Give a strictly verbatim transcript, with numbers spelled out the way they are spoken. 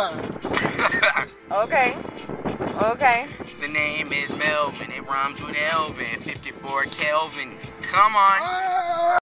Okay. Okay. The name is Melvin. It rhymes with Elvin. fifty-four Kelvin. Come on.